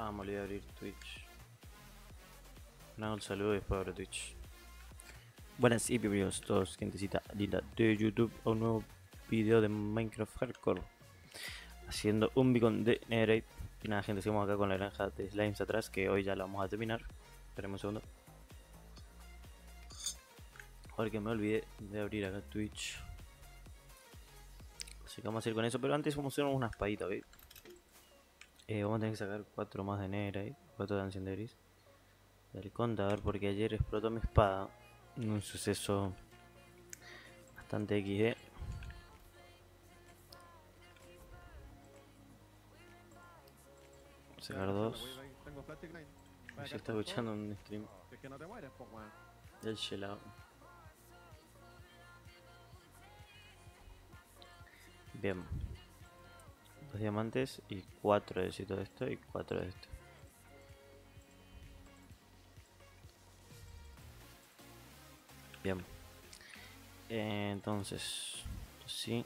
Ah, me olvidé de abrir Twitch. No, hago el saludo y después abro Twitch. Buenas y bienvenidos todos, gentecita linda de YouTube, a un nuevo video de Minecraft Hardcore. Haciendo un beacon de Netherite. Y nada, gente, seguimos acá con la granja de slimes atrás, que hoy ya la vamos a terminar. Esperemos un segundo. Ahora que me olvidé de abrir acá Twitch. Así que vamos a ir con eso, pero antes vamos a hacer una espadita, ¿ok? Vamos a tener que sacar 4 más de Netherite, 4 de Ancient Debris del contador, porque ayer explotó mi espada. Un suceso bastante XD. Sacar 2. Se está escuchando un stream del Shelao. Bien. 2 diamantes y 4 de esto y 4 de esto. Bien. Entonces, sí.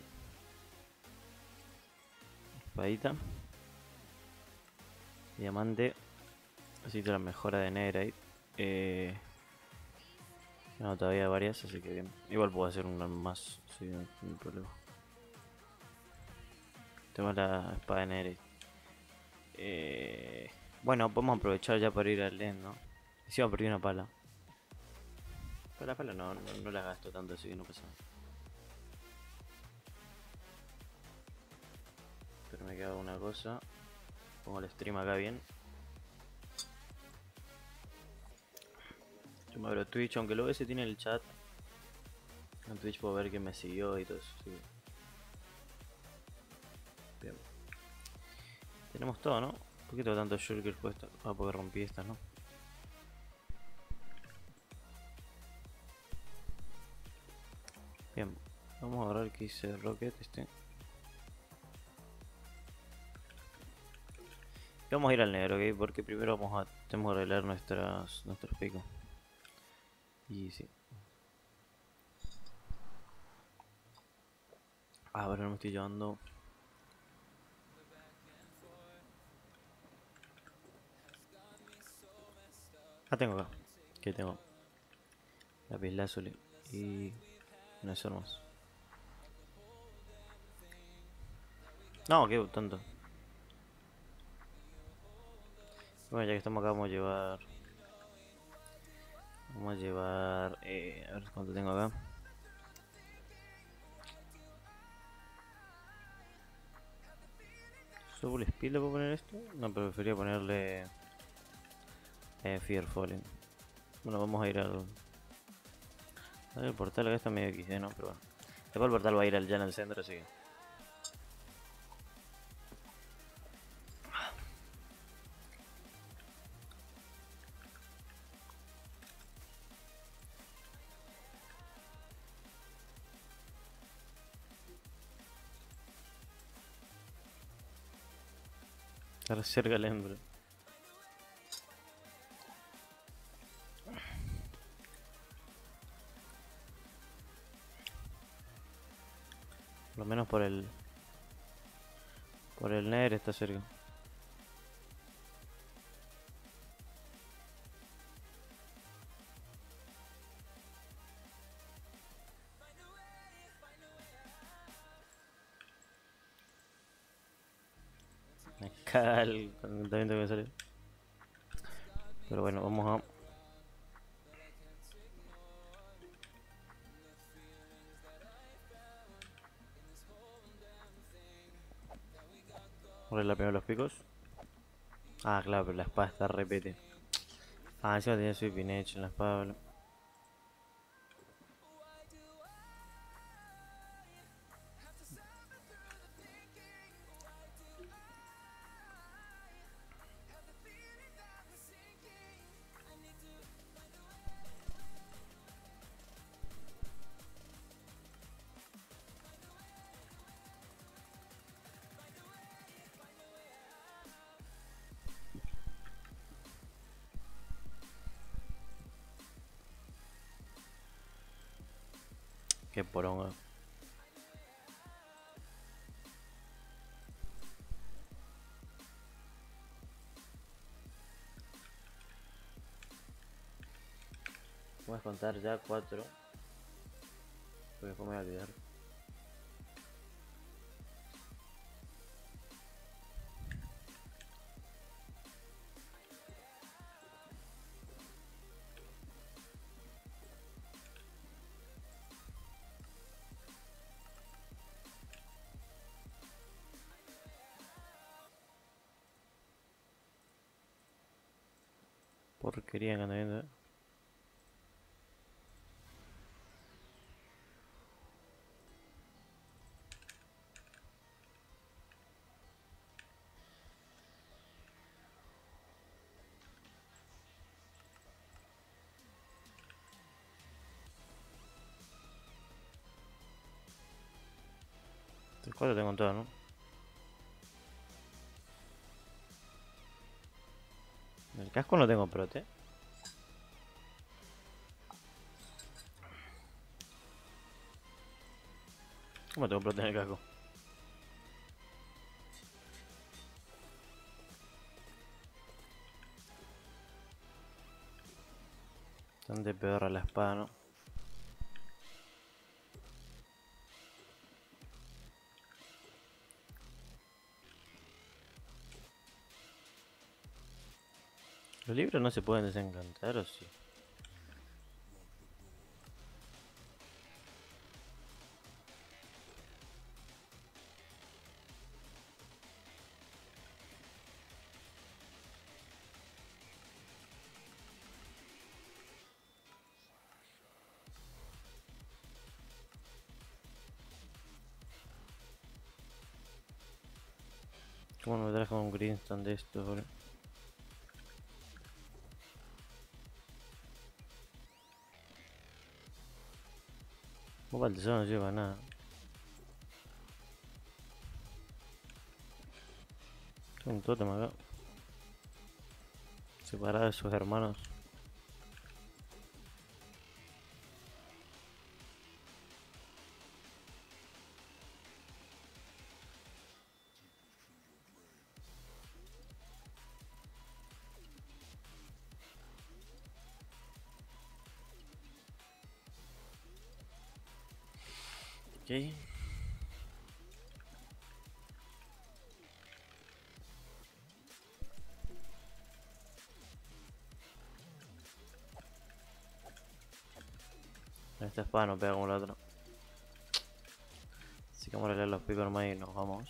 Espadita. Diamante. Necesito la mejora de Netherite. No, todavía varias, así que bien. Igual puedo hacer una más, sí, no hay problema. Tengo la espada de Netherite. Bueno, podemos aprovechar ya para ir al end, ¿no? Encima perdí una pala. Pero la pala no la gasto tanto, así que no pasa nada. Pero me queda una cosa. Pongo el stream acá bien. Yo me abro Twitch, aunque luego ese tiene el chat. En Twitch puedo ver quién me siguió y todo eso. Sí. Bien. Tenemos todo, ¿no? ¿Por qué tengo tanto shulker puesto? Ah, porque rompí estas, ¿no? Bien. Vamos a agarrar que hice Rocket este. Y vamos a ir al negro, ¿ok? Porque primero tenemos que arreglar nuestros picos. Y sí. Ahora no me estoy llevando. Ah, tengo acá. ¿Qué tengo? Lapislázuli y no es hermoso. No, qué tonto. Bueno, ya que estamos acá vamos a llevar. Vamos a llevar. A ver cuánto tengo acá. ¿Soul Speed le puedo poner esto? No, pero prefería ponerle. Fear Falling. Bueno, vamos a ir al. A ver, el portal acá está medio XD, ¿no? Pero bueno. Después el portal va a ir ya en el centro, así que. Estar cerca del Ender. Por lo menos por el. Por el Nether está cerca. Me caga el calentamiento que sale. Pero bueno, vamos a. Ponerle primero los picos. Ah, claro, pero la espada está repete. Ah, encima tenía sweeping edge en la espada, boludo. Qué poronga. Voy a contar ya 4. Porque después me voy a olvidar. Porquería que ando viendo, El 4 tengo todo, ¿no? El casco no tengo prote. ¿Cómo tengo prote en el casco? Bastante peor a la espada, ¿no? ¿Los libros no se pueden desencantar o sí? ¿Cómo no me trajo un Greenstone de estos, boludo? Vos el tesoro no lleva nada. Tengo un tótem acá. Separado de sus hermanos. Ok. Esta espada no pega como la otra. Así que vamos a leer los picos nomás y nos vamos.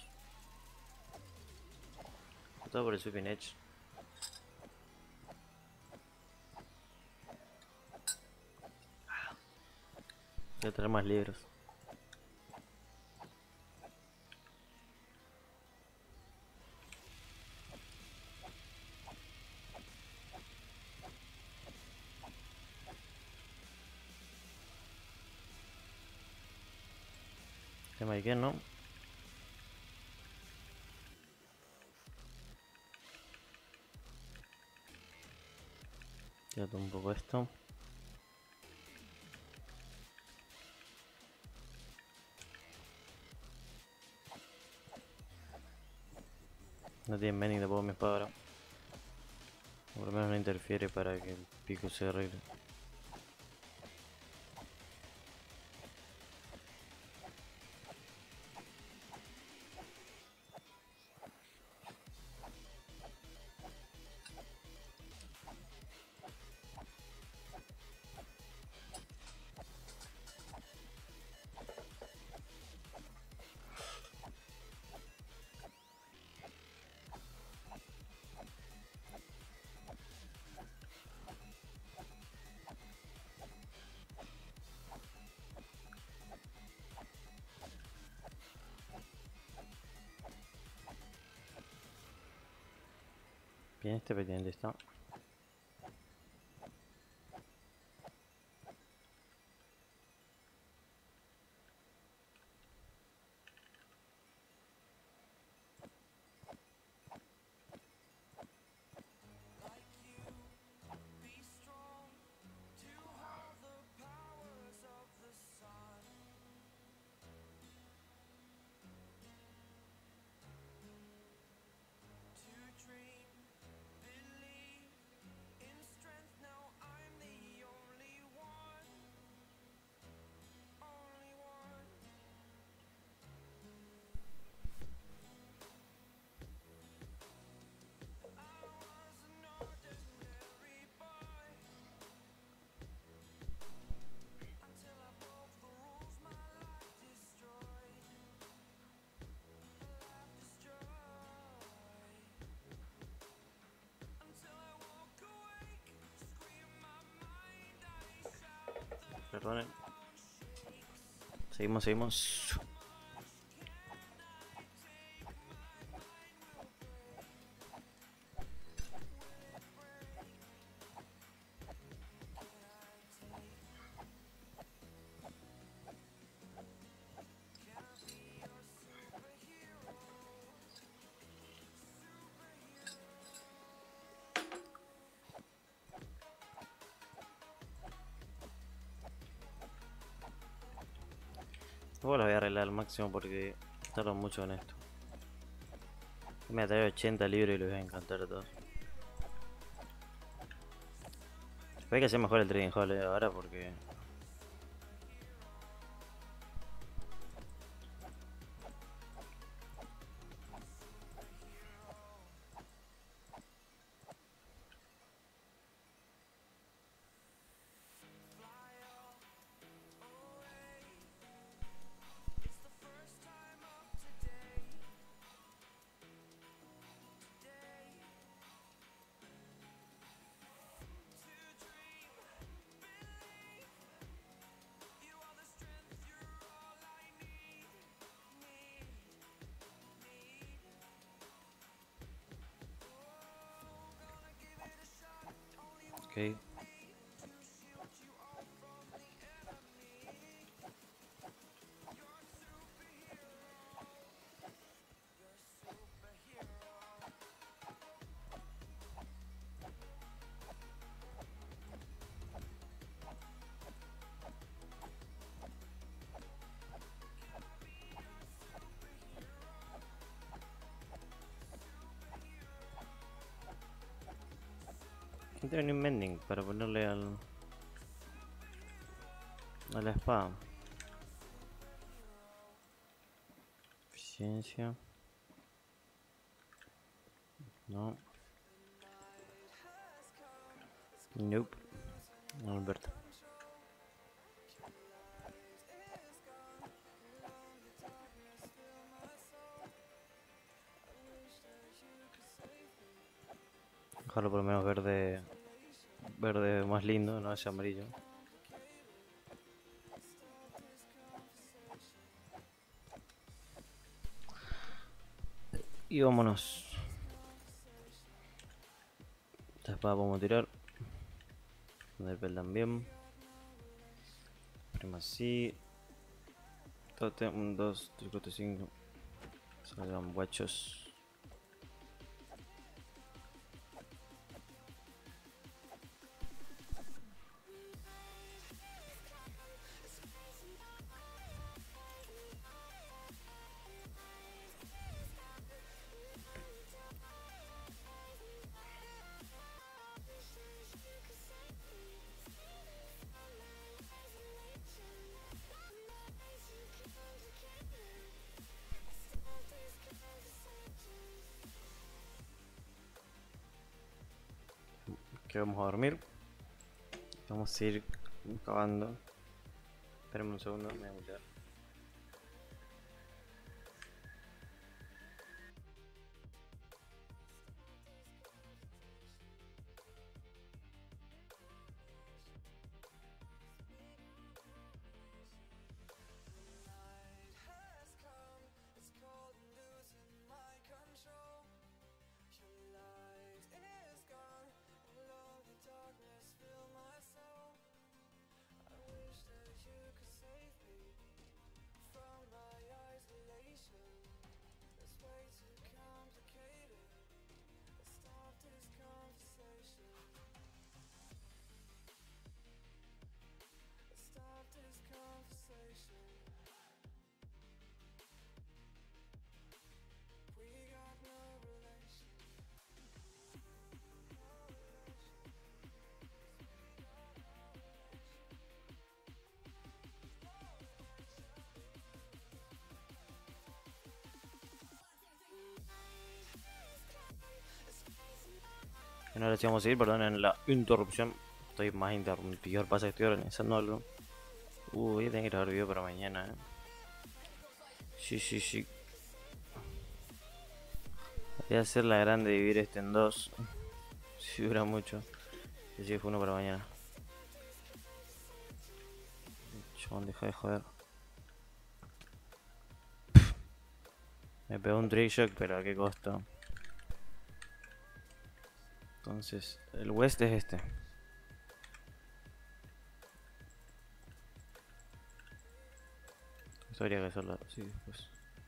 Todo por el Sweeping Edge. Voy a tener más libros. ¿Qué me queda, no? Quédate un poco esto. No tiene many de puedo mi espada ahora. Por lo menos no interfiere para que el pico se arregle. Bien, este pendiente está. Perdonen. Seguimos. Luego lo voy a arreglar al máximo porque tardo mucho en esto. Me voy a traer 80 libros y los voy a encantar a todos. Hay que hacer mejor el trading hall ahora porque... Ok. ¿Quién tiene un mending para ponerle a la espada? Eficiencia. No. Nope. No, Alberto. Dejarlo por lo menos verde. Verde más lindo, no ese amarillo. Y vámonos. Esta espada podemos tirar. Del también. Prima así. Totem, 1, 2, 3, 4, 5. Salgan guachos. Que vamos a dormir. Vamos a ir acabando. Espérenme un segundo, me voy a mutear. Bueno, ahora sí vamos a seguir, perdonen la interrupción. Estoy más interrumpido, pasa que estoy organizando algo. Voy a tener que grabar video para mañana, Sí. Voy a hacer la grande, dividir este en dos. Si dura mucho. Así que fue uno para mañana. Chabón, deja de joder. Me pegó un Drake Shock, pero a qué costo. Entonces, el West es este. Esto habría que hacerlo así después.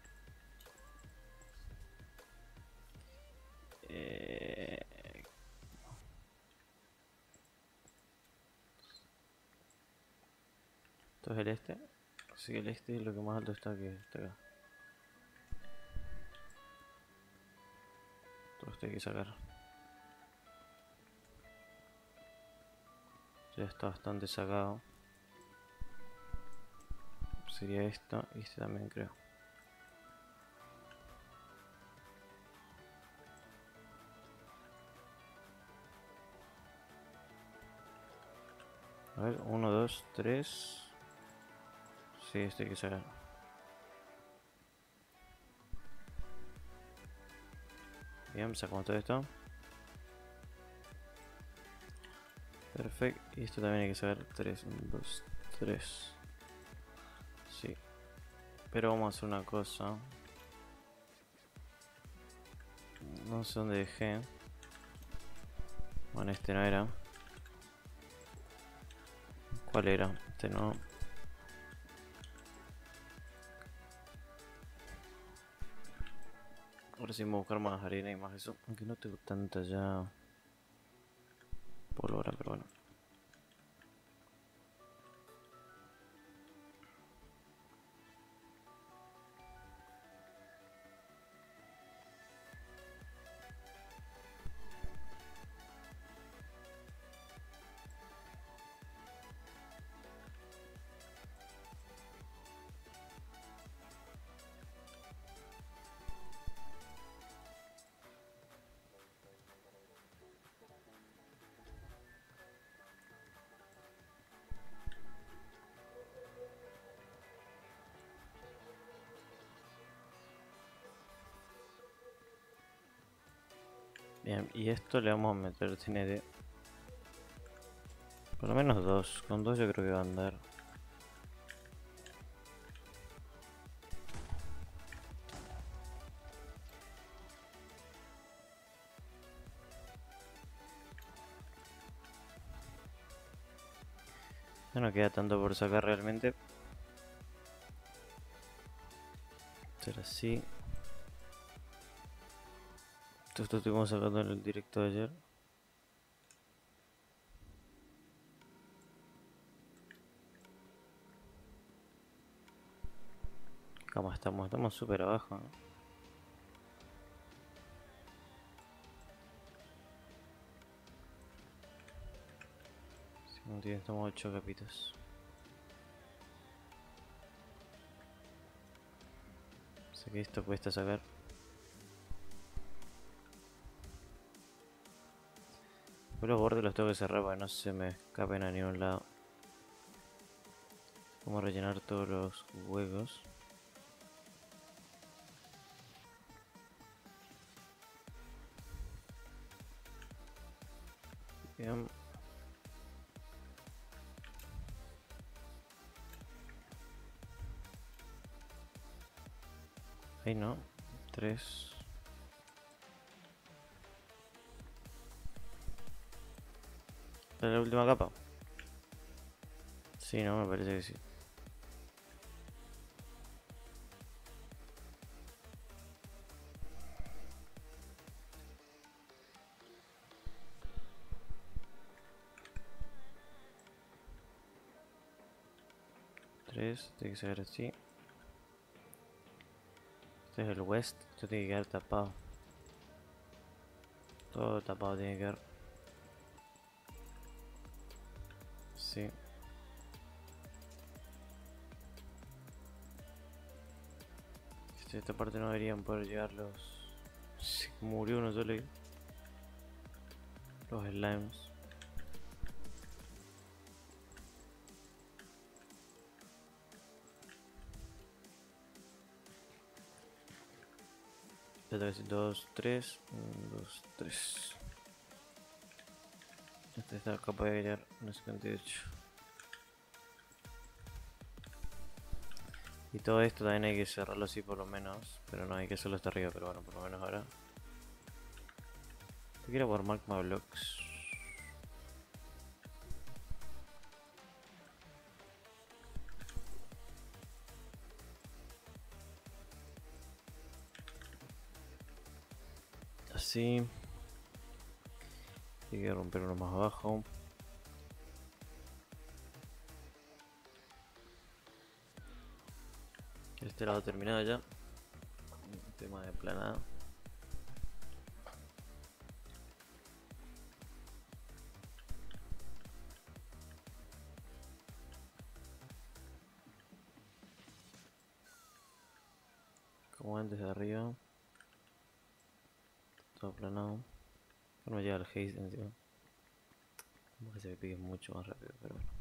Esto es el este. Así que el este es lo que más alto está que está acá. Todo esto hay que sacar. Ya está bastante sacado. Sería esto y este también creo. A ver, 1, 2, 3. Sí, este hay que sacar. Bien, sacamos todo esto. Perfecto. Y esto también hay que sacar 3, 1, 2, 3. Sí. Pero vamos a hacer una cosa. No sé dónde dejé. Bueno, este no era. ¿Cuál era? Este no. Ahora sí vamos a buscar más arena y más eso. Aunque no tengo tanta ya pólvora, pero bueno. Bien, y esto le vamos a meter TNT. Por lo menos 2. Con 2 yo creo que va a andar. Ya no queda tanto por sacar realmente. Será así. Esto estuvimos sacando en el directo de ayer. ¿Cómo estamos? Estamos súper abajo, ¿no? Si no tiene, estamos 8 capitas. Sé que esto cuesta sacar. Después los bordes los tengo que cerrar para que no se me escapen a ningún lado. Vamos a rellenar todos los huecos. Bien. Ahí no. 3. ¿Esta es la última capa? Sí, no, me parece que sí. Tiene que ser así. Este es el west, esto tiene que quedar tapado. Todo tapado tiene que quedar. Sí. Esta parte no deberían poder llegar los... Se murió uno solo ahí. Los slimes. Otra vez 2, 3, 1, 2, 3. Esta está capaz de llegar a 58. Y todo esto también hay que cerrarlo así por lo menos. Pero no hay que hacerlo hasta arriba, pero bueno, por lo menos ahora. Yo quiero por Magma Blocks. Así. Hay que romper uno más abajo. Este lado terminado ya. Tema de planada. Como antes de arriba. Todo aplanado. No me llega el haze encima. Como que se me pique mucho más rápido, pero bueno.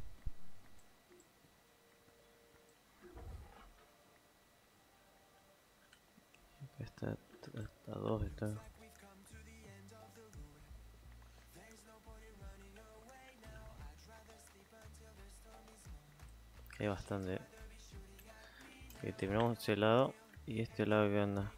Acá está hasta 2 está. Hay bastante. Ok, terminamos este lado. Y este lado que anda.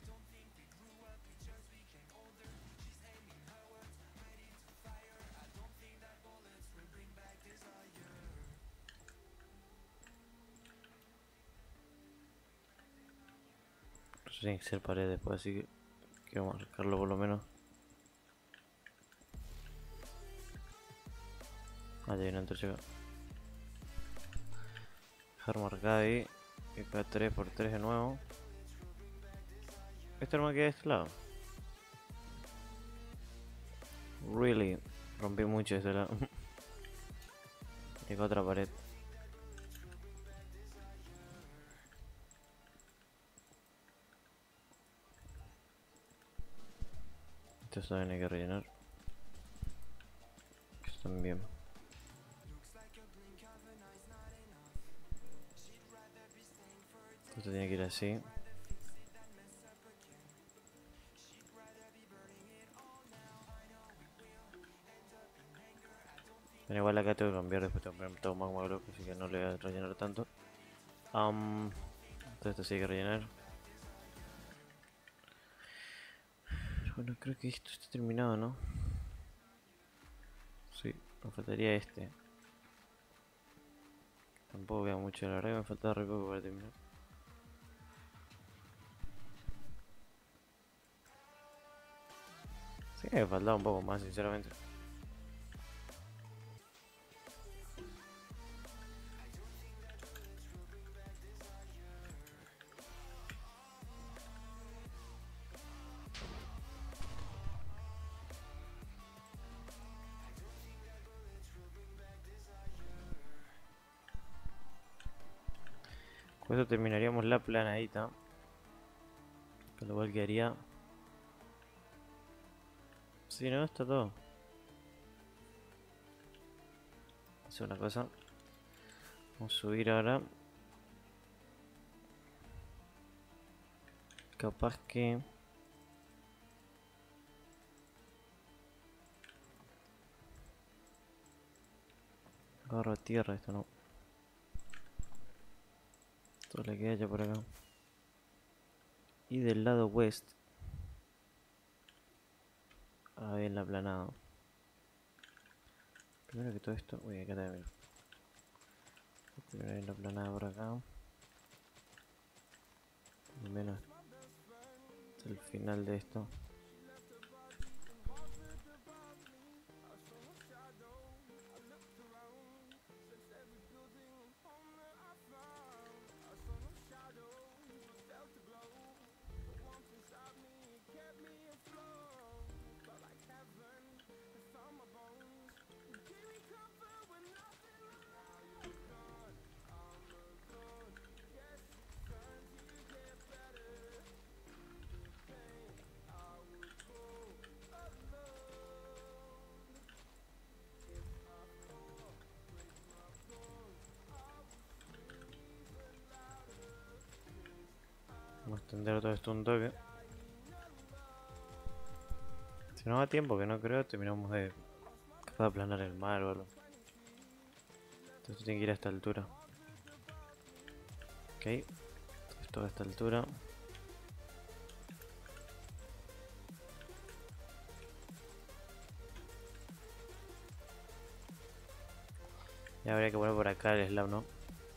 Tiene que ser pared después, así que vamos a marcarlo por lo menos. Ah, ya viene entonces acá. Dejar marcada ahí. Y acá 3x3 de nuevo. Esto no me queda de este lado. Really. Rompí mucho de este lado. Y acá otra pared. Esto también hay que rellenar. Esto también. Esto tiene que ir así. Pero igual acá tengo que cambiar, después tengo que poner todo magma block, así que no le voy a rellenar tanto. Todo esto sí hay que rellenar. Bueno, creo que esto está terminado, ¿no? Sí, me faltaría este. Tampoco queda mucho, la verdad que me faltaba re poco para terminar. Sí, me faltaba un poco más, sinceramente. Con esto terminaríamos la planadita. Con lo cual quedaría. Sí, no, está todo. Hacer una cosa. Vamos a subir ahora. Capaz que. Agarro tierra, esto no. Esto le queda ya por acá. Y del lado west. Ahí en la planada. Primero que todo esto. Uy, acá también. Primero en la planada por acá. Al menos hasta el final de esto. Vamos a extender todo esto un toque. Si no da tiempo, que no creo, terminamos de aplanar el mar o algo. Entonces tiene que ir a esta altura. Ok, esto a esta altura. Y habría que poner por acá el slab, ¿no?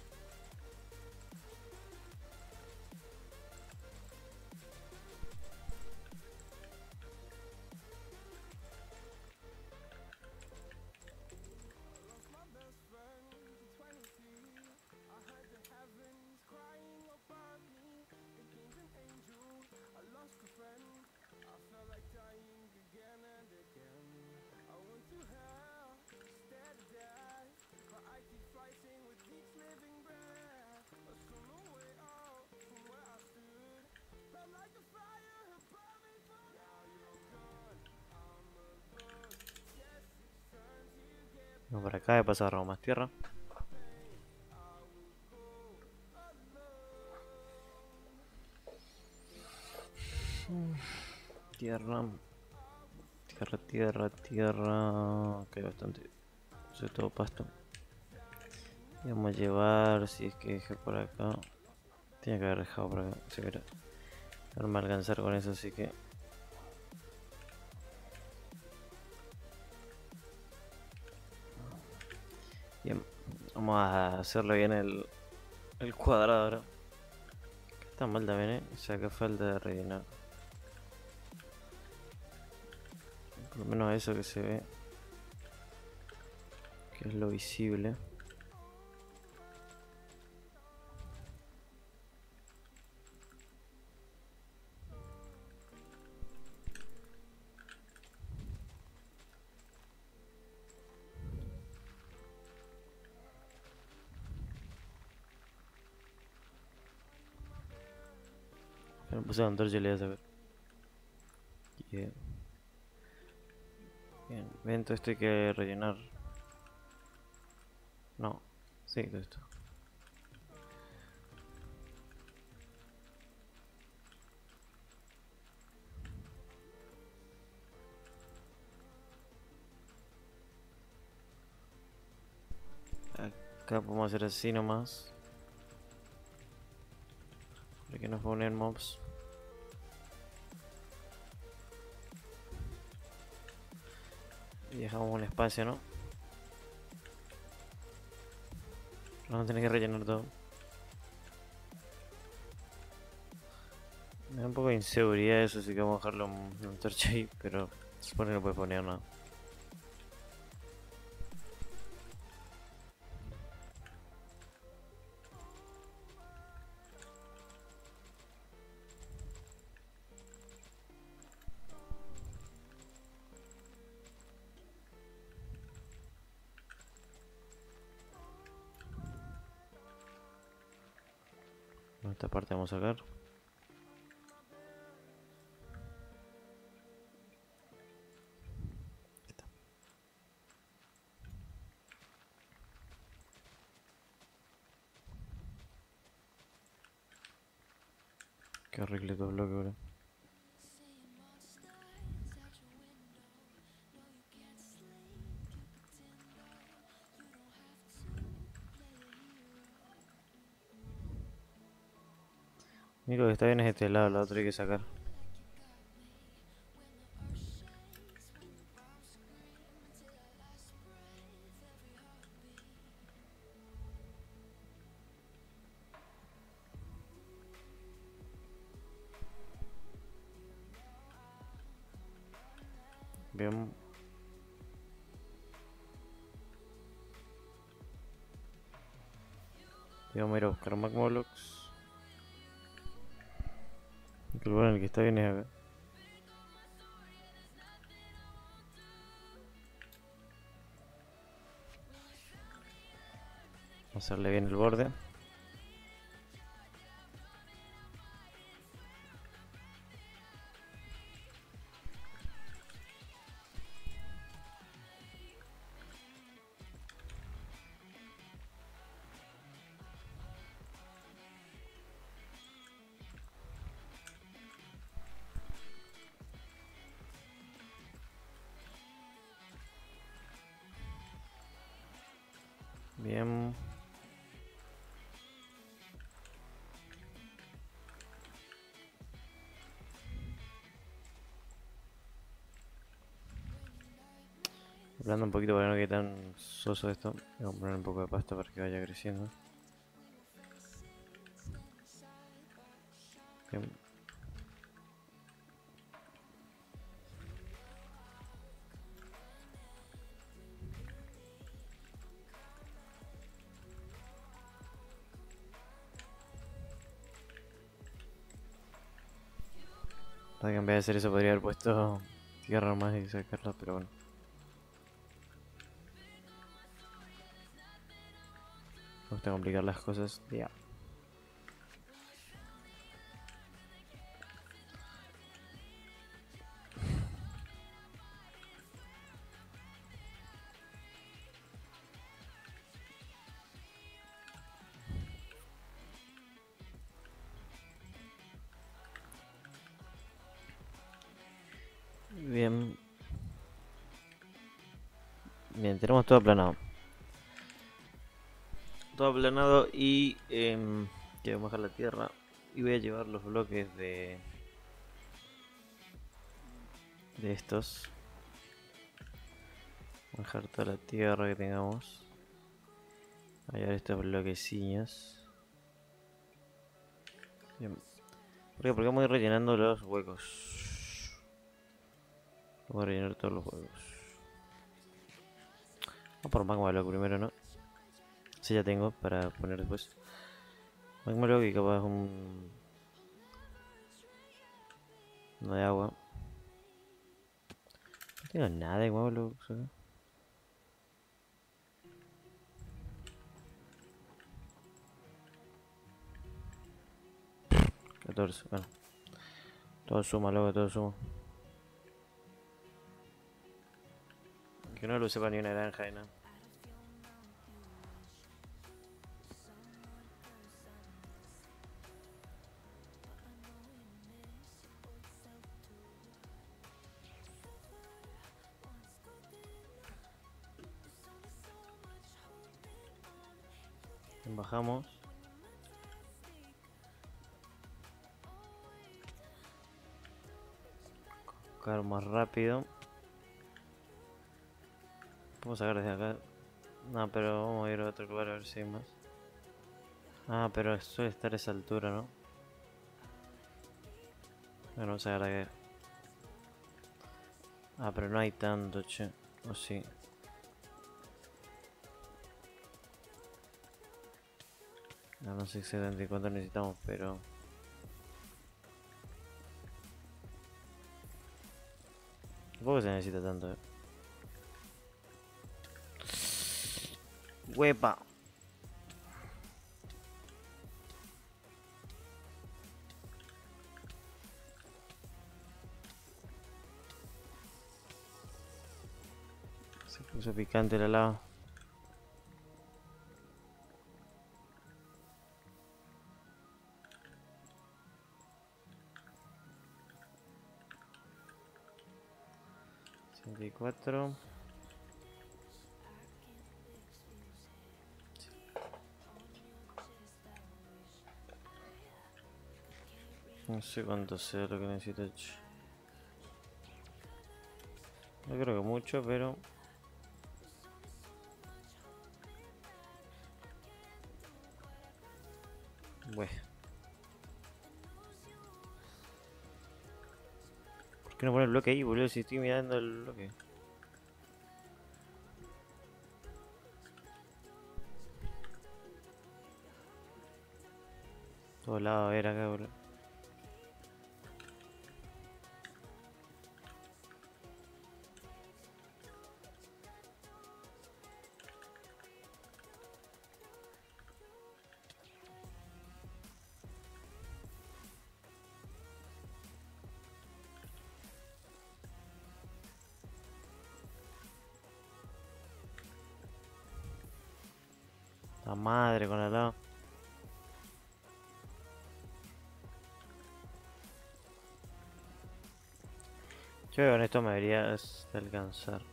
Vamos por acá, de paso agarramos más tierra. Tierra. Tierra. Ok, bastante. Sobre todo pasto. Y vamos a llevar, si es que dejé por acá. Tiene que haber dejado por acá. Si quiere. No me va a alcanzar con eso, así que. Bien. Vamos a hacerlo bien el cuadrado ahora. Está mal también, o sea que falta de rellenar. Por lo menos eso que se ve. Que es lo visible. Me puse la antorcha y le voy a sacar. Bien. Bien. Ven, todo esto hay que rellenar. No. Sí, todo esto. Acá podemos hacer así nomás. Para que nos ponen mobs. Y dejamos un espacio, ¿no? Vamos a tener que rellenar todo. Me da un poco de inseguridad eso, así que vamos a dejarlo una antorcha ahí, pero se supone que no puede poner nada. Esta parte vamos a sacar. Que arregle todo el bloque, bro. Lo único que está bien es este lado, la otra hay que sacar. Bien. Y vamos a ir a buscar Magmolox. El lugar en el que está bien es acá. Vamos a hacerle bien el borde. Bien. Hablando un poquito para que no quede tan soso esto. Voy a poner un poco de pasta para que vaya creciendo. Bien. Para que en vez de hacer eso podría haber puesto tierra más y sacarla, pero bueno. Me gusta complicar las cosas. Ya. Bien. Bien, tenemos todo aplanado. Todo aplanado y quiero mojar la tierra. Y voy a llevar los bloques de estos. Mojar toda la tierra que tengamos. Voy a llevar estos bloquecillos. Bien. ¿Por qué? Porque vamos a ir rellenando los huecos. Vamos a rellenar todos los huecos. Vamos por magma block primero, ¿no? Sí, ya tengo para poner después. Magma block y capaz uno de agua. No tengo nada de magma block acá. Bueno. Todo suma, loco, todo suma. Que no lo use para ni una naranja ni nada. Bajamos. Colocar más rápido. Vamos a sacar desde acá. No, pero vamos a ir a otro lugar a ver si hay más. Ah, pero suele estar a esa altura, ¿no? Bueno, vamos a ver acá. Ah, pero no hay tanto, che. O sí. No sé exactamente cuánto necesitamos, pero... Tampoco se necesita tanto, ¡Huepa! Se puso picante la lava. $64. No sé cuánto sea lo que necesito. No creo que mucho, pero... Bueno. ¿Por qué no pone el bloque ahí, boludo? Si estoy mirando el bloque. Todo lado a ver acá, boludo. La madre con la lava. Yo creo que con esto me debería alcanzar.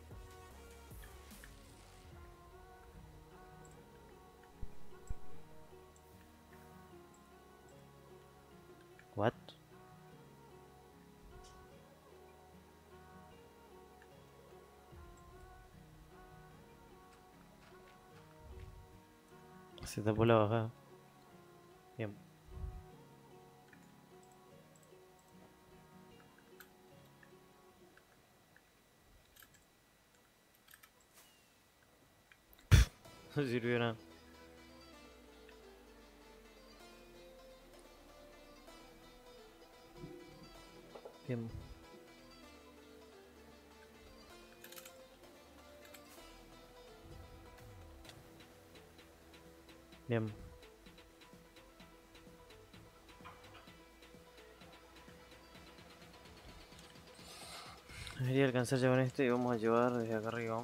What? Se tapó la bajada. Bien. No sirvió nada. Bien. Bien. Debería alcanzar ya con este y vamos a llevar desde acá arriba.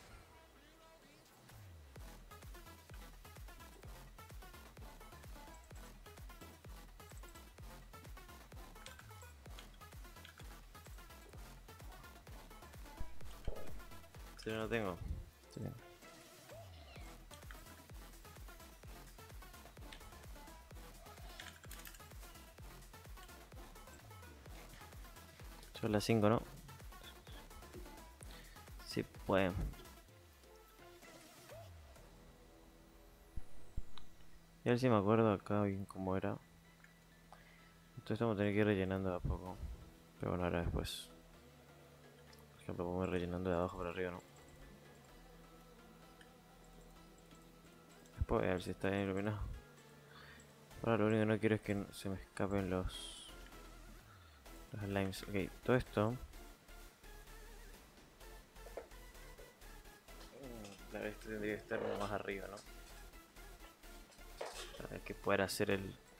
Si no tengo. Sí. Son las 5, ¿no? Sí, pueden. Y a ver si me acuerdo acá bien cómo era. Entonces vamos a tener que ir rellenando de a poco. Pero bueno, ahora después. Por ejemplo, vamos a ir rellenando de abajo para arriba, ¿no? Después voy a ver si está bien iluminado. Ahora lo único que no quiero es que se me escapen los slimes. Ok, todo esto. Claro, esto tendría que estar más arriba, ¿no? Para que pueda hacer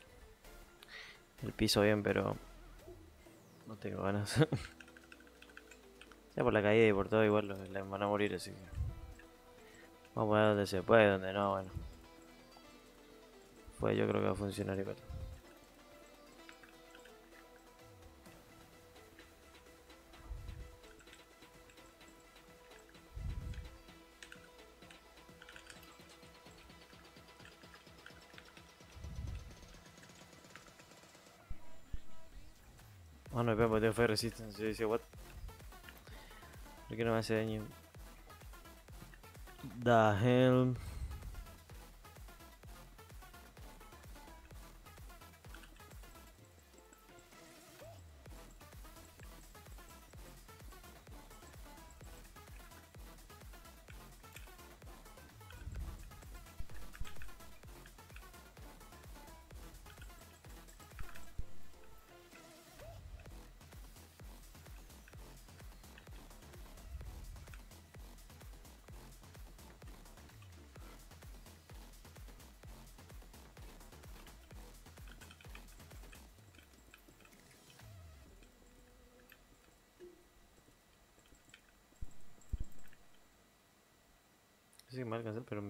el piso bien, pero no tengo ganas. Ya por la caída y por todo igual los slimes van a morir, así que vamos a poner donde se puede, donde no, bueno. Pues yo creo que va a funcionar igual. Ah, no, espera, porque tengo fire resistance. Yo decía, what? ¿Por qué no me hace daño? The hell. Sí que me va a alcanzar, pero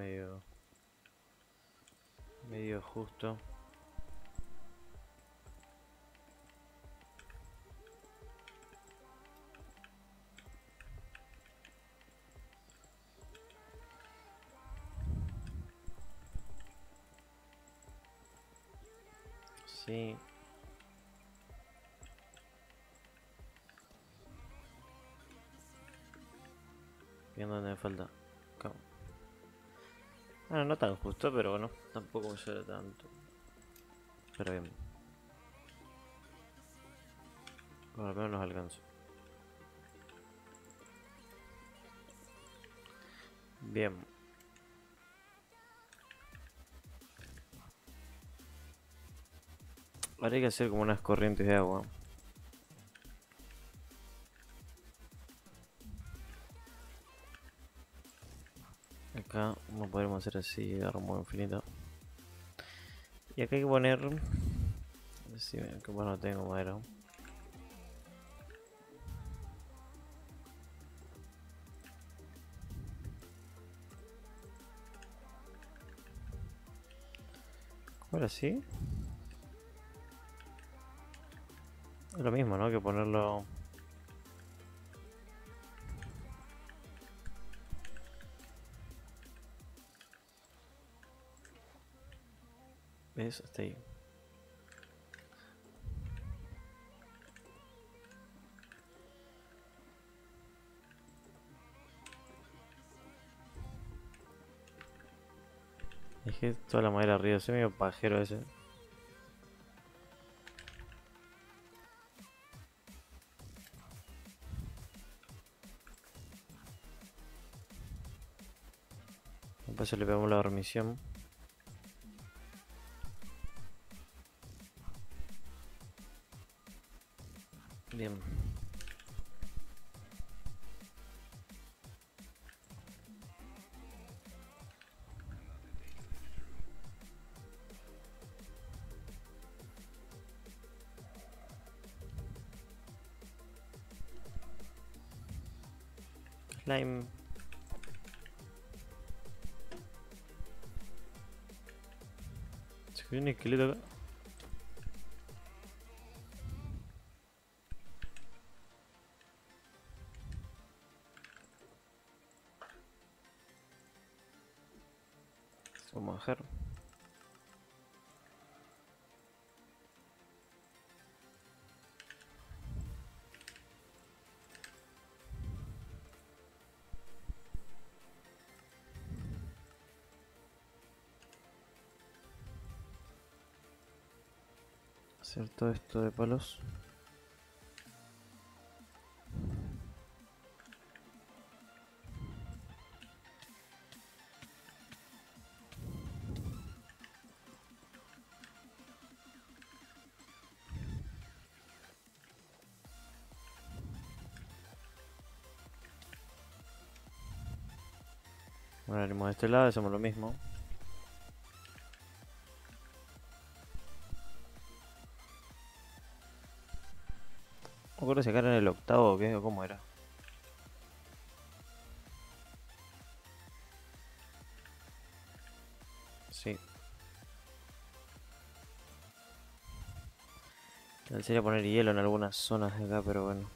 medio justo. Sí. Viendo dónde me falta. Acá. Bueno, no tan justo, pero bueno, tampoco me suele tanto. Pero bien. Por lo menos los alcanzo. Bien. Ahora hay que hacer como unas corrientes de agua. Acá no podemos hacer así, dar un modo infinito. Y acá hay que poner. A ver si que bueno, no tengo madera. Ahora sí. Es lo mismo, ¿no? Que ponerlo. ¿Ves? Hasta ahí. Dejé toda la madera arriba, soy medio pajero ese. De paso le pegamos la dormición. Bien. Slime. Se escucha un esqueleto acá. Vamos a bajar. Hacer todo esto de palos. Ahora venimos de este lado, hacemos lo mismo. No me acuerdo si acá era en el octavo o qué, o cómo era. Sí. Sería poner hielo en algunas zonas de acá, pero bueno.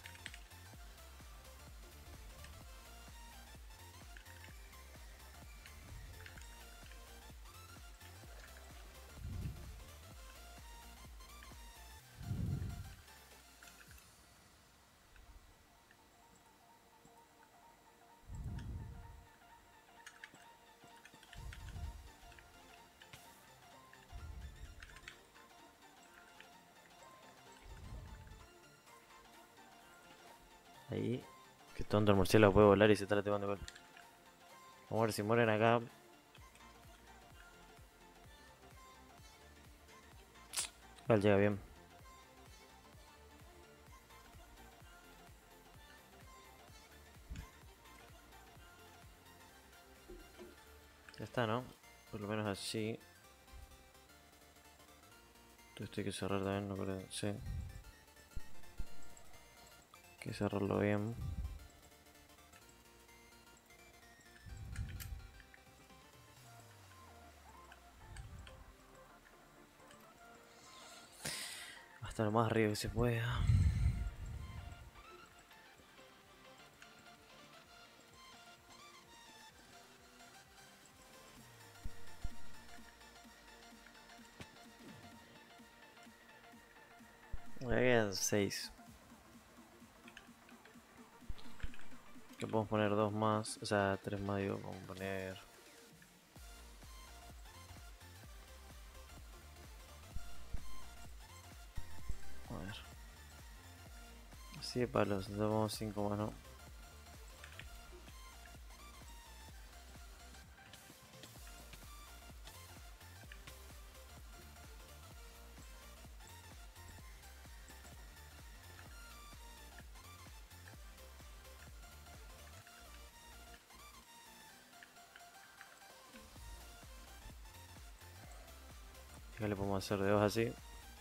Ahí. Qué tonto, el murciélago puede volar y se está lastimando igual. Vamos a ver si mueren acá. Igual llega bien. Ya está, ¿no? Por lo menos así. Esto hay que cerrar también, no creo. Sí. Hay que cerrarlo bien. Hasta lo más arriba que se pueda. Me quedan 6. Que podemos poner 2 más. O sea, 3 más, digo. Vamos a poner. A ver. Así de palos. Damos 5 más, ¿no? Ya le podemos hacer de 2 así.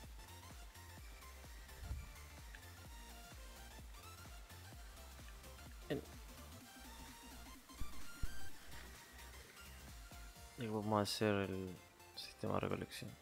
Y vamos a hacer el sistema de recolección.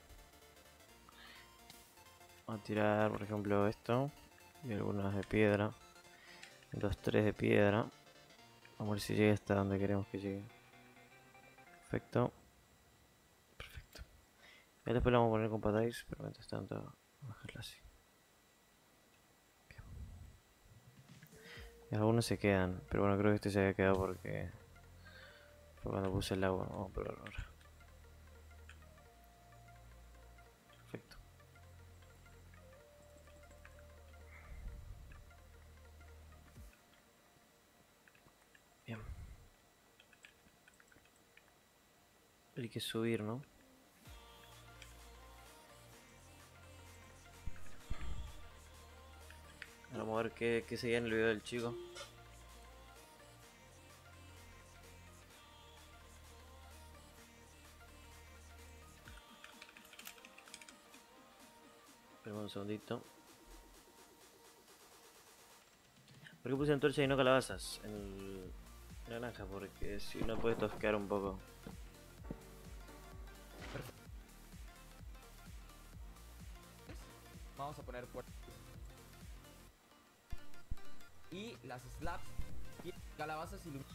Vamos a tirar, por ejemplo, esto. Y algunas de piedra. Los 3 de piedra. Vamos a ver si llega hasta donde queremos que llegue. Perfecto. Perfecto. Y después la vamos a poner con patáis, pero mientras tanto, vamos a bajarla así. Bien. Y algunos se quedan, pero bueno, creo que este se había quedado porque fue cuando puse el agua. Vamos a probarlo ahora. Hay que subir, ¿no? Vamos a ver qué seguía en el video del chico. Espera un segundito. ¿Por qué puse antorcha y no calabazas en la granja? Porque si no puede tosquear un poco. Vamos a poner puertas. Y las slabs y calabazas iluminadas.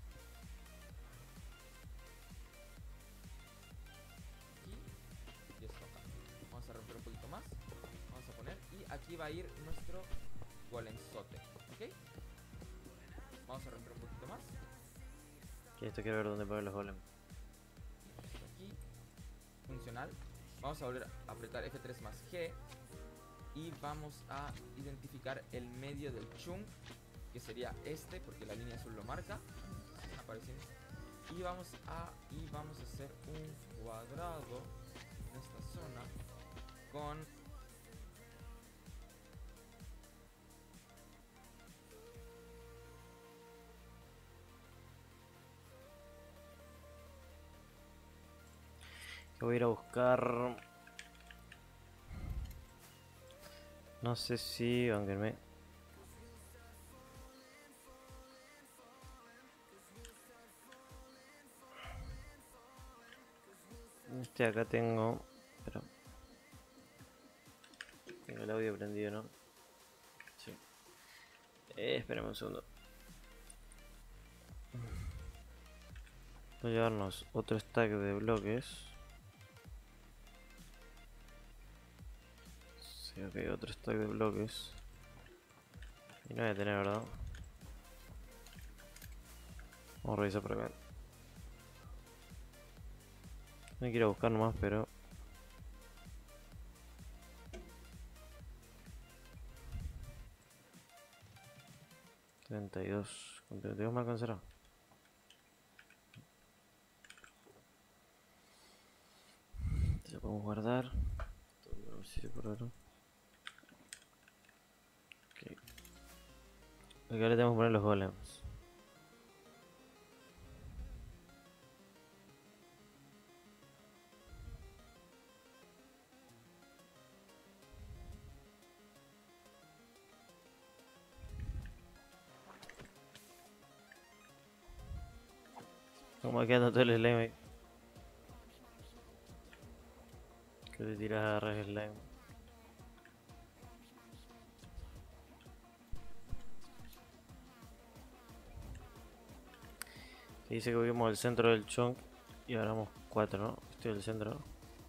Y esto acá. Vamos a romper un poquito más. Vamos a poner. Y aquí va a ir nuestro golemzote. ¿Ok? Vamos a romper un poquito más. Que esto quiero ver dónde poner los golems. Esto aquí. Funcional. Vamos a volver a apretar F3 más G. Y vamos a identificar el medio del chunk, que sería este, porque la línea azul lo marca. Apareciendo. Y vamos a hacer un cuadrado en esta zona con Que voy a ir a buscar. No sé si. Aunque me. Acá tengo. Pero. Tengo el audio prendido, ¿no? Sí. Espérame un segundo. Voy a llevarnos otro stack de bloques. Sí, ok, otro stack de bloques. Y no voy a tener, ¿verdad? Vamos a revisar por acá. No quiero buscar nomás, pero... 32. Con 32 me alcanzará. Lo podemos guardar. Todo el sitio por ahora. Ok. Acá le tenemos que poner los golems. Como va quedando todo el slime ahí. Que te tiras a agarrar el slime. Que dice que vimos el centro del chunk y ahora vamos 4, ¿no? Estoy en el centro.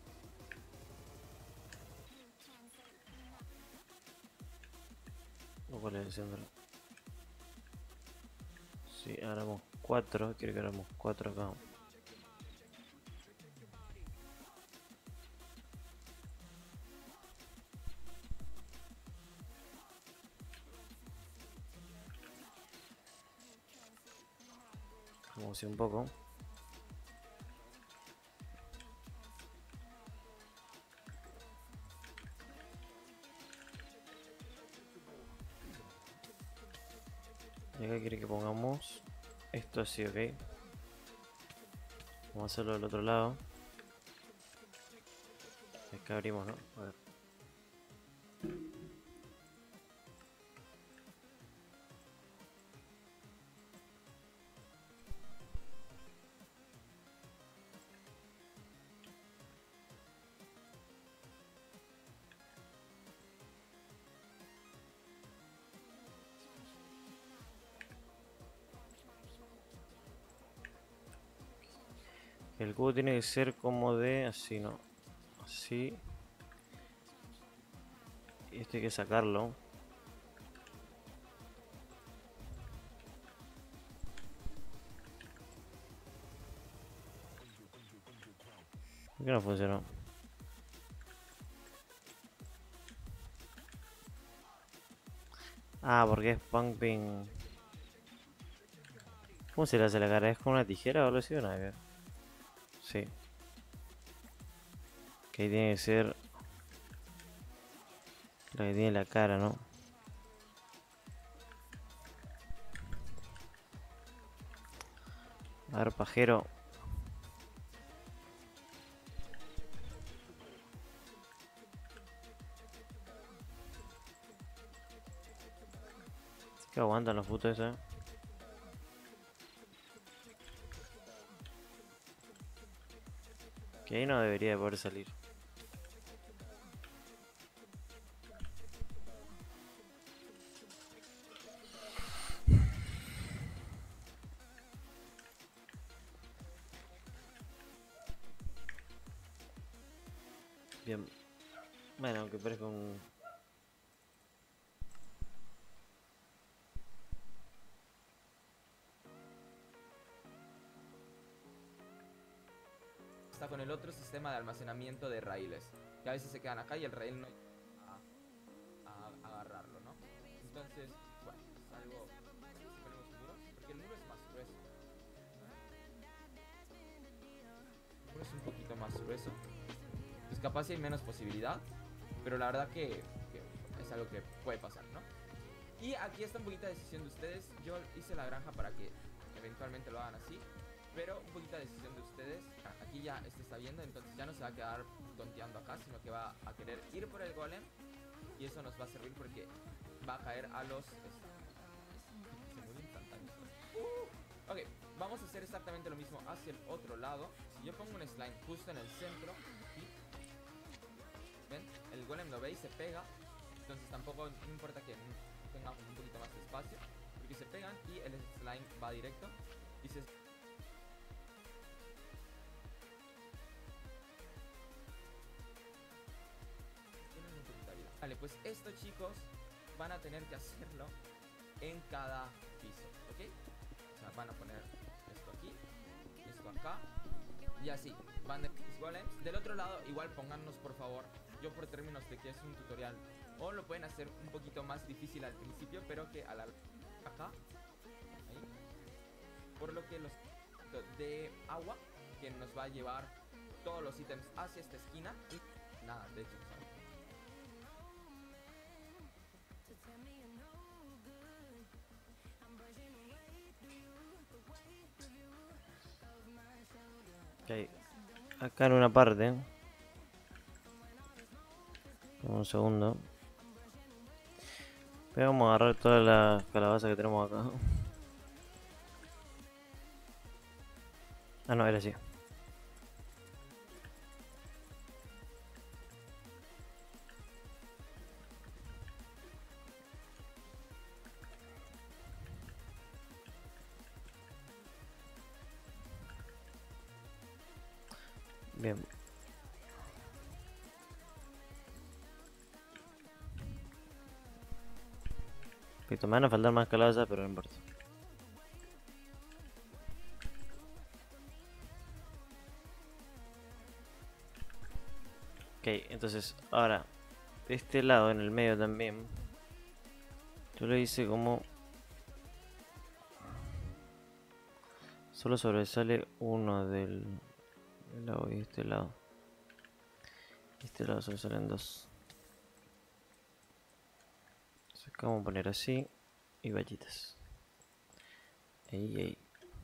¿O cuál es el centro? Sí, ahora vamos 4. Quiero que hagamos 4 acá. Vamos así un poco. Y acá quiere que pongamos esto así, ok. Vamos a hacerlo del otro lado. Acá abrimos, ¿no? A ver. El cubo tiene que ser como de así, ¿no? Así. Y este hay que sacarlo. ¿Por qué no funcionó? Ah, porque es pumping. ¿Cómo se le hace la cara? ¿Es con una tijera o algo así? O nada que ver? Sí. Que ahí tiene que ser la que tiene la cara, ¿no? A ver, pajero. Sí que aguantan los putos, Que ahí no debería de poder salir. Bien. Bueno, aunque parezca un... Está con el otro sistema de almacenamiento de raíles, que a veces se quedan acá y el raíl no a agarrarlo, ¿no? Entonces, bueno, es algo... Si ponemos un muro, porque el muro es más grueso. El muro es un poquito más grueso. Pues capaz si hay menos posibilidad, pero la verdad que es algo que puede pasar, ¿no? Y aquí está un poquito de decisión de ustedes. Yo hice la granja para que eventualmente lo hagan así, pero un poquito de decisión de ustedes. Aquí ya este está viendo, entonces ya no se va a quedar tonteando acá, sino que va a querer ir por el golem. Y eso nos va a servir porque va a caer a los... Se mueve instantáneo. Ok, vamos a hacer exactamente lo mismo hacia el otro lado. Si yo pongo un slime justo en el centro, aquí, ¿ven? El golem lo ve y se pega. Entonces tampoco no importa que tengamos un poquito más de espacio, porque se pegan y el slime va directo y se... Tienen un poquito de vida. Vale, pues esto, chicos, van a tener que hacerlo en cada piso, ¿ok? O sea, van a poner esto aquí, esto acá y así. Van de los golems. Del otro lado, igual pónganos por favor. Yo por términos de que es un tutorial, o lo pueden hacer un poquito más difícil al principio, pero que a la... Acá, ahí. Por lo que los de agua, que nos va a llevar todos los ítems hacia esta esquina. Y nada, de hecho, ¿sabes? Ok. Acá en una parte. Un segundo. Pero vamos a agarrar todas las calabazas que tenemos acá. Ah, no, era así. Bien. Me van a faltar más calabazas, pero no importa. Ok, entonces ahora de este lado en el medio también yo lo hice como solo sobresale uno del lado y de este lado. Este lado sobresalen dos. Entonces acá vamos a poner así y vallitas. Ahí, ahí.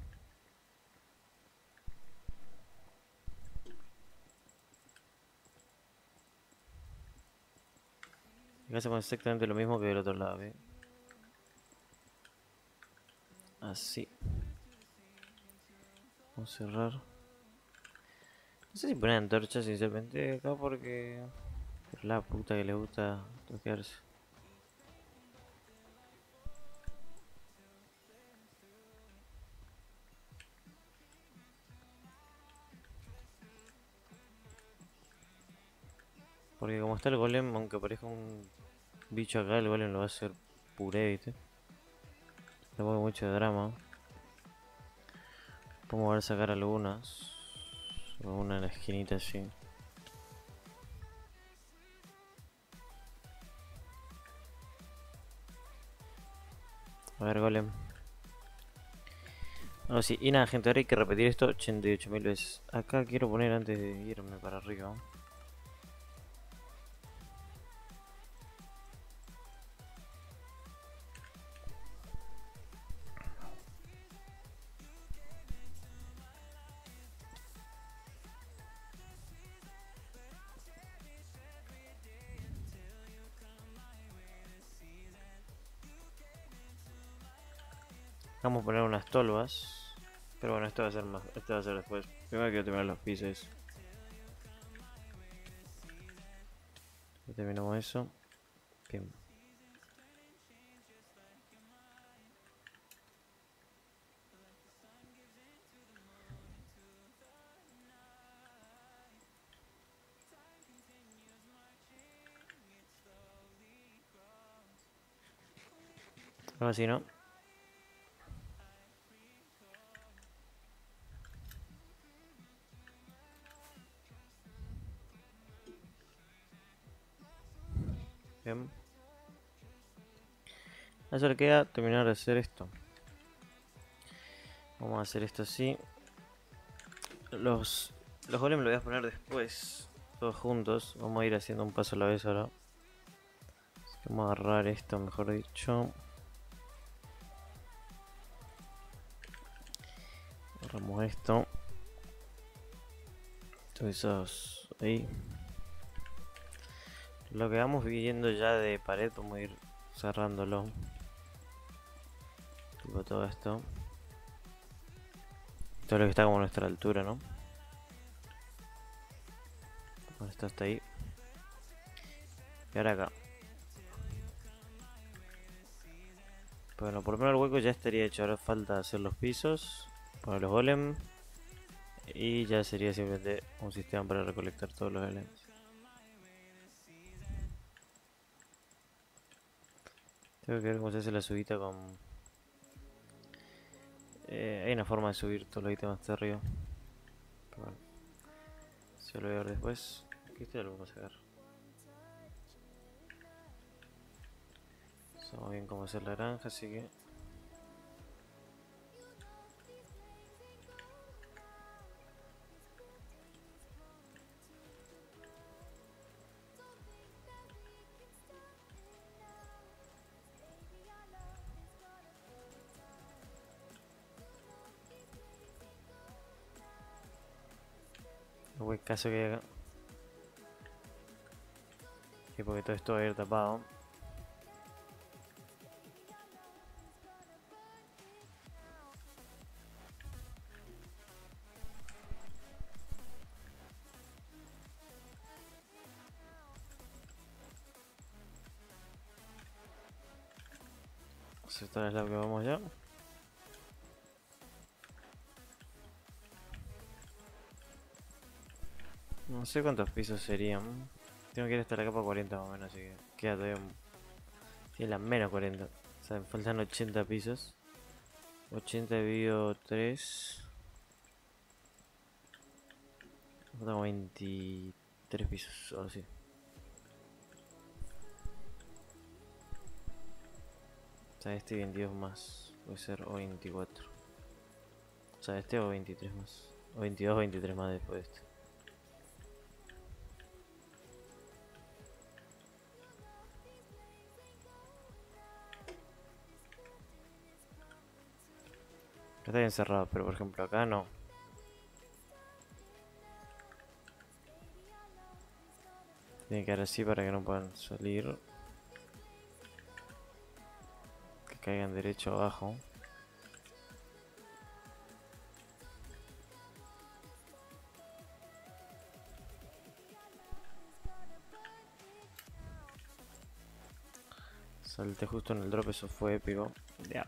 Acá hacemos exactamente lo mismo que del otro lado, ¿ve? Así. Vamos a cerrar. No sé si poner antorchas sinceramente acá porque... Por la puta que le gusta toquearse. Porque como está el golem, aunque parezca un bicho acá, el golem lo va a hacer puré, ¿viste? Tampoco mucho drama. Podemos ver sacar algunas. Una en la esquinita así. A ver, golem. Ahora sí, y nada, gente, ahora hay que repetir esto 88.000 veces. Acá quiero poner antes de irme para arriba. Vamos a poner unas tolvas. Pero bueno, esto va a ser más. Esto va a ser después. Primero quiero terminar los pisos. Ya terminamos eso. Bien. Ahora sí, ¿no? Bien. Ahora solo queda terminar de hacer esto. Vamos a hacer esto así. Los golems los voy a poner después. Todos juntos. Vamos a ir haciendo un paso a la vez ahora. Así que vamos a agarrar esto, mejor dicho. Agarramos esto. Todos esos ahí. Lo que vamos viendo ya de pared, vamos a ir cerrándolo. Tipo todo esto. Todo lo que está como a nuestra altura, ¿no? Bueno, esto hasta ahí. Y ahora acá. Bueno, por lo menos el hueco ya estaría hecho. Ahora falta hacer los pisos. Poner los golems. Y ya sería simplemente un sistema para recolectar todos los elementos. Tengo que ver cómo se hace la subida con... hay una forma de subir todos los ítems hasta arriba. Pero bueno, se lo voy a ver después. Aquí esto ya lo vamos a sacar. Sabemos bien cómo hacer la granja, así que... el huecazo que hay acá. Sí, porque todo esto va a ir tapado. Esta es la que vamos ya. No sé cuántos pisos serían. Tengo que ir hasta la capa 40 más o menos, así que queda todavía tiene la menos 40. O sea, me faltan 80 pisos. 80 dividido 3. Faltan 23 pisos o así. O sea, este 22 más. Puede ser o 24. O sea, este o 23 más. O 22 o 23 más después de este. Está bien cerrado, pero por ejemplo acá no. Tiene que quedar así para que no puedan salir. Que caigan derecho abajo. Salté justo en el drop, eso fue épico. Ya.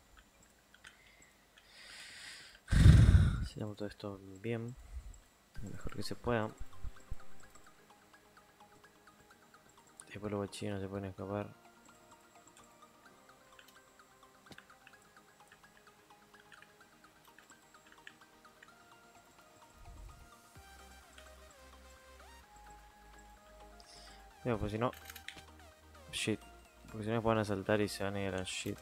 Hacemos todo esto bien. mejor que se pueda. Después los guachinos se pueden escapar. Digo, pues si no... Shit. Porque si no me van a saltar y se van a ir a shit.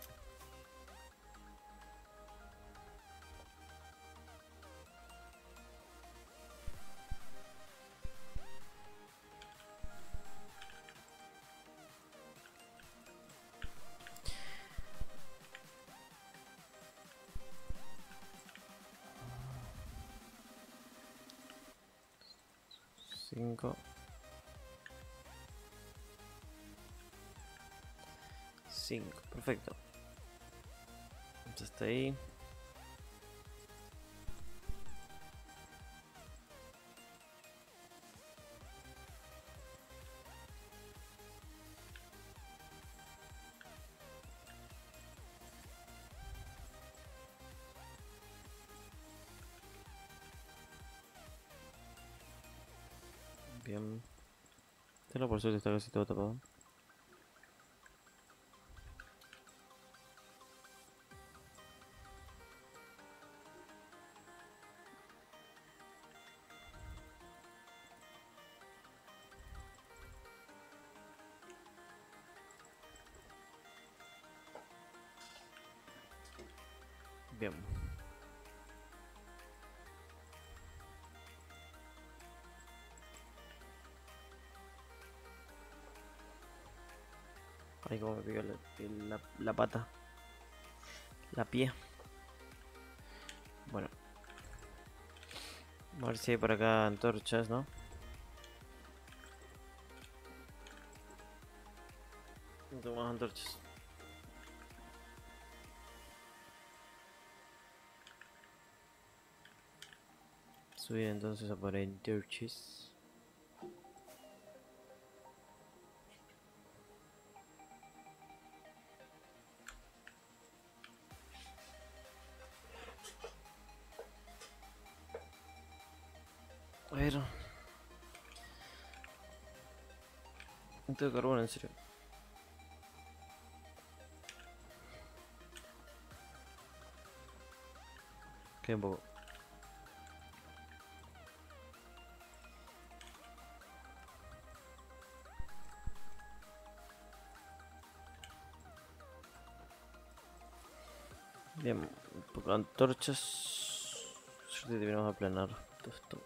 Cinco. 5, perfecto. Ya está ahí. Bien. Pero por suerte está casi todo tapado. Bien. Ahí como me picó la pata. La pie. Bueno. A ver si hay por acá antorchas, ¿no? No tengo más antorchas. Subir entonces a por antorchas. A ver. No tengo carbón, en serio. Queda un poco. Bien, un poco de antorchas. Suerte que terminamos de aplanar todo esto.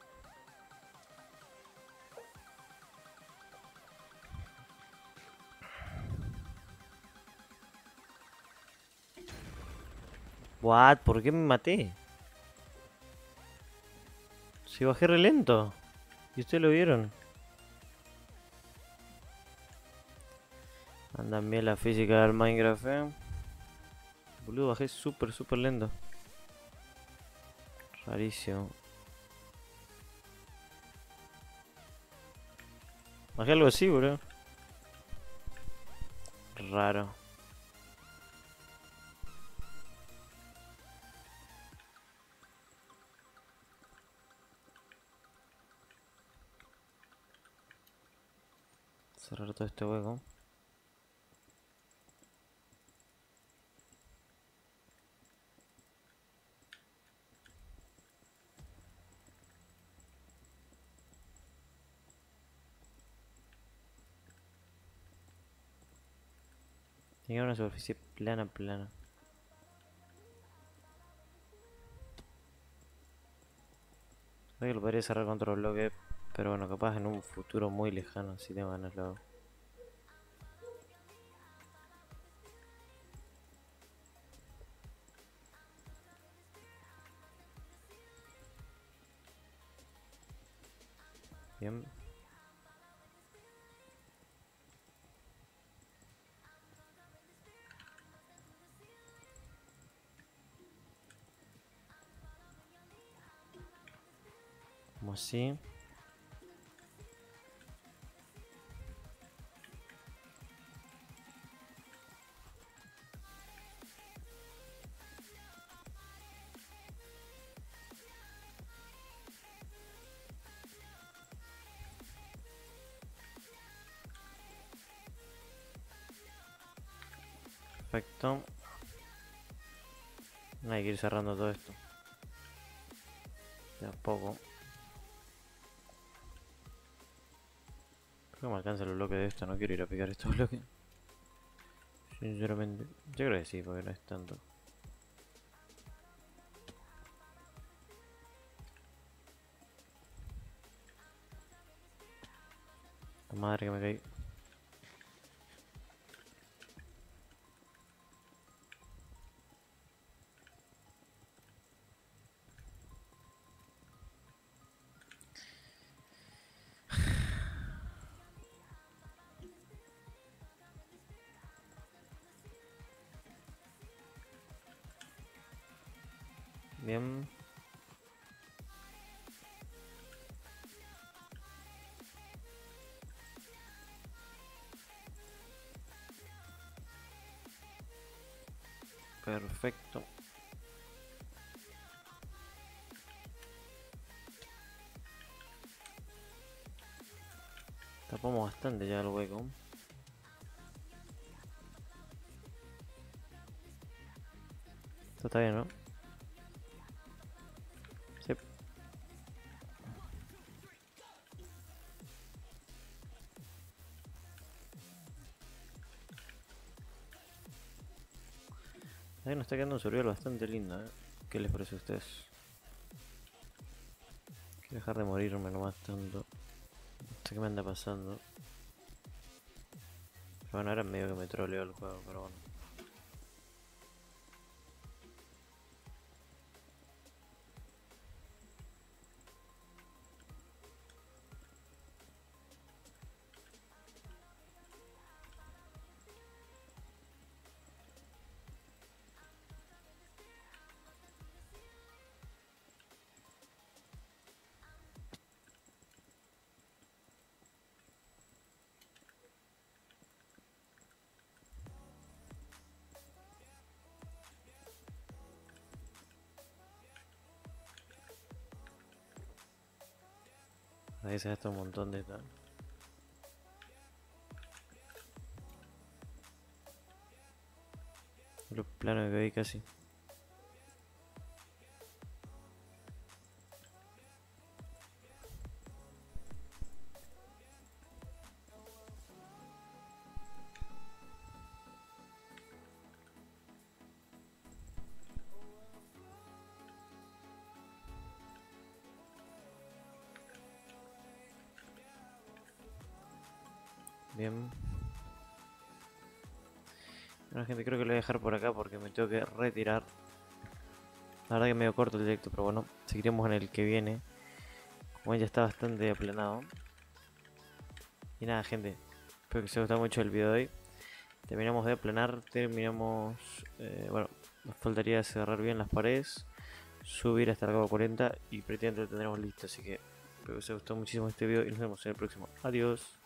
What? ¿Por qué me maté? Si bajé re lento. Y ustedes lo vieron. Andan bien la física del Minecraft, Boludo, bajé súper lento. Rarísimo. Bajé algo así, bro. Raro. Cerrar todo este hueco. Tiene una superficie plana. Creo que lo podría cerrar con otro bloque, pero bueno, capaz en un futuro muy lejano, si tengo ganas lo hago. Bien. Como así. Perfecto. Hay que ir cerrando todo esto de a poco. Creo que me alcanza el bloque de esto. No quiero ir a picar estos bloques, sinceramente. Yo creo que sí, porque no es tanto. La madre que me caí. Bien. Perfecto. Tapamos bastante ya el hueco. Esto está bien, ¿no? Sí. Ahí nos está quedando un survival bastante lindo, ¿eh? ¿Qué les parece a ustedes? Quiero dejar de morirme nomás tanto. No sé qué me anda pasando. Pero bueno, ahora medio que me troleo el juego, pero bueno. Ahí se gasta un montón de tal. Lo plano que vi casi. Bien. Bueno, gente, creo que lo voy a dejar por acá porque me tengo que retirar. La verdad que medio corto el directo, pero bueno, seguiremos en el que viene. Como ya está bastante aplanado. Y nada, gente, espero que os haya gustado mucho el video de hoy. Terminamos de aplanar, terminamos... bueno, nos faltaría cerrar bien las paredes, subir hasta el cabo 40 y prácticamente lo tendremos listo. Así que espero que os haya gustado muchísimo este video y nos vemos en el próximo. Adiós.